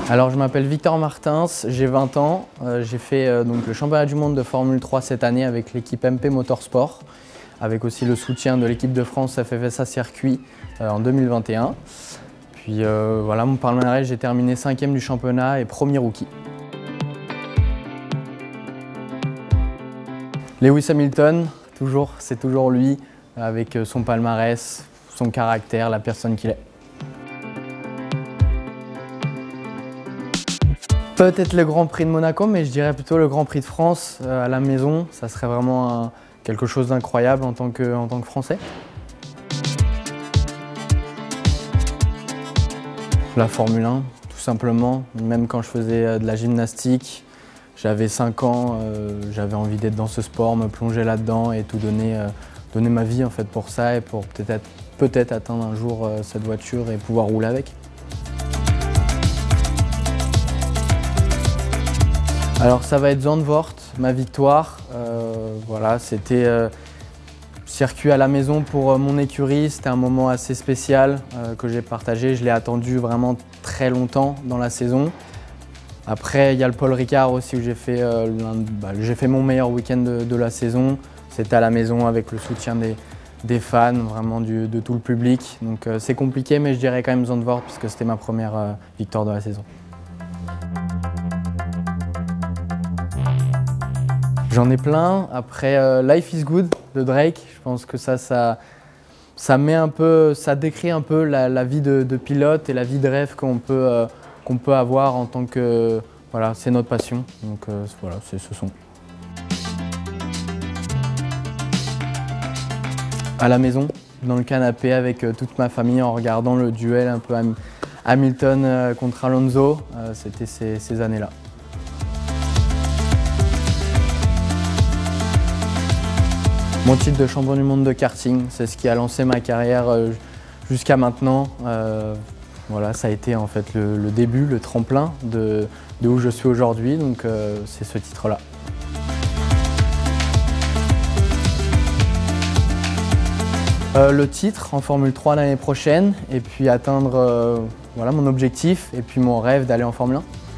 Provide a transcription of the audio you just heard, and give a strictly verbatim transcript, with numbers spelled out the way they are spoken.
Alors je m'appelle Victor Martins, j'ai vingt ans, euh, j'ai fait euh, donc, le championnat du monde de Formule trois cette année avec l'équipe M P Motorsport, avec aussi le soutien de l'équipe de France F F S A Circuit euh, en deux mille vingt et un. Puis euh, voilà, mon palmarès, j'ai terminé cinquième du championnat et premier rookie. Lewis Hamilton, toujours, c'est toujours lui, avec son palmarès, son caractère, la personne qu'il est. Peut-être le Grand Prix de Monaco, mais je dirais plutôt le Grand Prix de France euh, à la maison. Ça serait vraiment un, quelque chose d'incroyable en tant que, en tant que Français. La Formule un, tout simplement. Même quand je faisais de la gymnastique, j'avais cinq ans, euh, j'avais envie d'être dans ce sport, me plonger là-dedans et tout donner, euh, donner ma vie en fait pour ça et pour peut-être peut-être atteindre un jour euh, cette voiture et pouvoir rouler avec. Alors ça va être Zandvoort, ma victoire. Euh, voilà, c'était euh, circuit à la maison pour euh, mon écurie. C'était un moment assez spécial euh, que j'ai partagé. Je l'ai attendu vraiment très longtemps dans la saison. Après, il y a le Paul Ricard aussi où j'ai fait, euh, bah, j'ai fait mon meilleur week-end de, de la saison. C'était à la maison avec le soutien des, des fans, vraiment du, de tout le public. Donc euh, c'est compliqué, mais je dirais quand même Zandvoort puisque c'était ma première euh, victoire de la saison. J'en ai plein. Après, euh, Life is Good de Drake, je pense que ça, ça, ça, met un peu, ça décrit un peu la, la vie de, de pilote et la vie de rêve qu'on peut, euh, qu'on peut avoir en tant que... Voilà, c'est notre passion. Donc euh, voilà, c'est ce son. À la maison, dans le canapé avec euh, toute ma famille en regardant le duel un peu Ham Hamilton euh, contre Alonso, euh, c'était ces, ces années-là. Mon titre de champion du monde de karting, c'est ce qui a lancé ma carrière euh, jusqu'à maintenant. Euh, voilà, ça a été en fait le, le début, le tremplin de, de où je suis aujourd'hui, donc euh, c'est ce titre-là. Euh, le titre en Formule trois l'année prochaine et puis atteindre euh, voilà, mon objectif et puis mon rêve d'aller en Formule un.